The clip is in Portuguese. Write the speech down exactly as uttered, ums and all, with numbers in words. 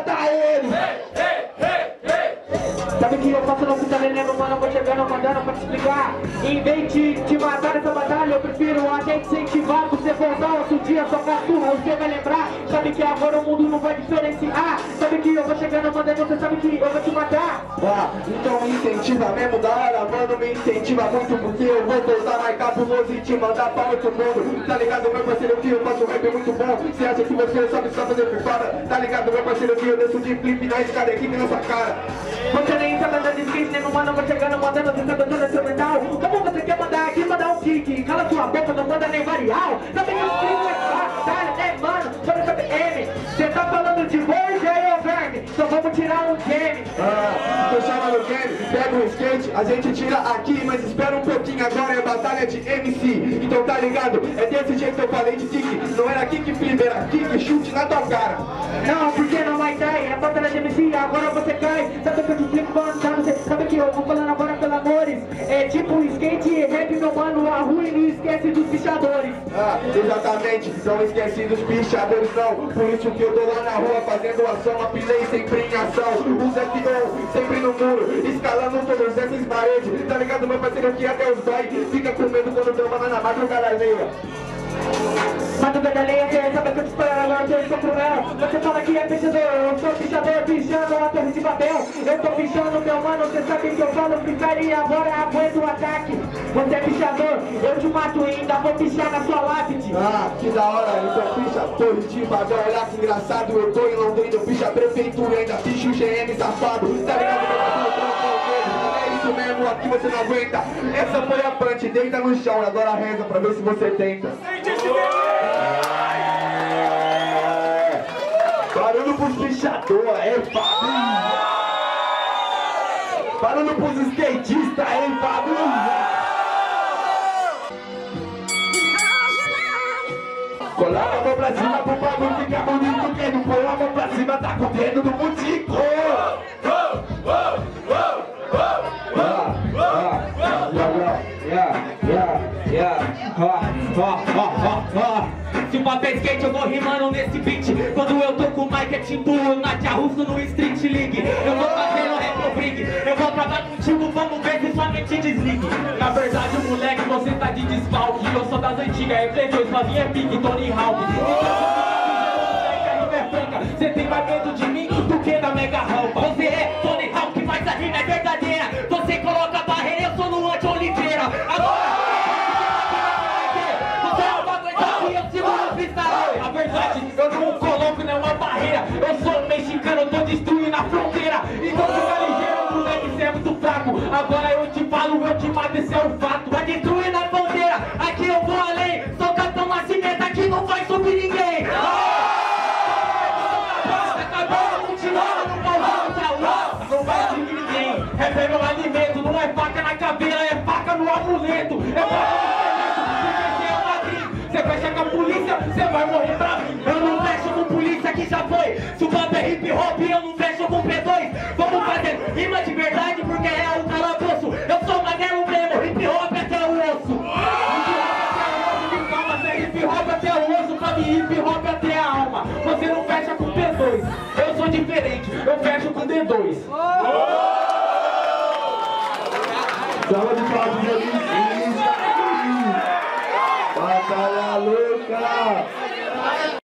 matar ele. Sabe que eu faço no fita veneno, mano, eu vou chegando, mandando pra te explicar. Em vez de te matar nessa batalha, eu prefiro a gente incentivar. Você voltar outro dia, só caçurra, você vai lembrar. Sabe que agora o mundo não vai diferenciar. Sabe que eu vou chegando, mandando, você sabe que eu vou te matar. Ah, então incentiva mesmo da hora, mano, me incentiva muito. Porque eu vou voltar mais cabuloso e te mandar pra outro mundo. Tá ligado, meu parceiro, que eu faço rap muito bom. Você acha que você sabe só fazer privada? Tá ligado, meu parceiro, que eu desço de flip na escada aqui na sua cara. Você nem tá mandando skate, nem mano, vou chegando, mandando, você tá dando instrumental. Como você quer mandar aqui, mandar um kick? Cala sua boca, não manda nem varial. Sabe que os crime é batalha, é mano, só não sabe M. Você tá falando de hoje, aí ô verme, então vamos tirar um game. Ah, tô chamando o game, pega o skate, a gente tira aqui, mas espera um pouquinho, agora é batalha de M C. Então tá ligado, é desse jeito que eu falei de kick. Não era kick flip, era kick chute na tua cara. Não, porque não vai cair, é batalha de M C, agora você cai. Sabe que eu te explico quando você sabe que eu vou falando agora pelo amores. É tipo skate e rap, meu mano, a rua e não esquece dos pichadores. Ah, exatamente, não esqueci dos pichadores não. Por isso que eu tô lá na rua fazendo ação, apilei sempre em ação. Os F O sempre no muro, escalando todas essas paredes. Tá ligado, meu parceiro, que até os dói. Fica com medo quando toma lá na madrugada alheia. Madrugada alheia, você sabe que eu te espero agora, eu sou cruel. Você fala que é pichador, eu sou pichador, pichando a torre de papel. Eu tô pichando, meu mano, você sabe que eu falo picaria, agora aguento o ataque. Você é pichador, eu te mato e ainda vou pichar na sua lápide. Ah, que da hora, então picha torre de papel. Olha que engraçado, eu tô em Londrina, eu picha a prefeitura e ainda picha o G M safado. Tá ligado, meu parceiro, é isso mesmo, aqui você não aguenta. Essa foi a punch, deita no chão e agora reza pra ver se você tenta. Barulho pros pichador, é família. Barulho pros skatistas, é família. Coloca a mão pra cima pro bagulho ficar bonito. Quem não põe a mão pra cima tá com o dedo do butico. Se o papel é skate eu vou rimando nesse beat. Quando eu tô com o mic é timbu, eu na tia russo no Street League. Eu vou fazendo rap brig, eu vou trabalhar contigo, vamos ver se sua mente desligue. Na verdade moleque, você tá de desfalque. Eu sou das antigas, é Play dois, Flavinha é pique, Tony Hawk. Você tem mais medo de mim do que da Mega Rampa. Você é Tony Hawk, mas a rima é verdadeira. Você coloca a barreira, eu sou no Ante Oliveira. Agora a verdade, eu não coloco nenhuma barreira. Eu sou mexicano, eu tô destruindo a fronteira. Então fica ligeiro, moleque, você é muito fraco. Agora eu te falo, eu te mato, esse é o fato. Vai destruir na bandeira, aqui eu vou além. Sou Capitão Nascimento, aqui não vai subir ninguém. Não vai subir ninguém. Rap é meu alimento, não é faca na caveira, é faca no amuleto. É faca você fecha com a polícia, você vai morrer pra mim. Eu não fecho com polícia que já foi. Se o papo é hip hop, eu não fecho com P dois. Vamos fazer rima de verdade porque é o calabouço. Eu sou magrelo mesmo, hip hop até o osso. Calma, você é hip hop até o osso, pra mim hip hop até a alma. Você não fecha com P dois. Eu sou diferente, eu fecho com D dois. Salva de palmas ali. Batalha louca!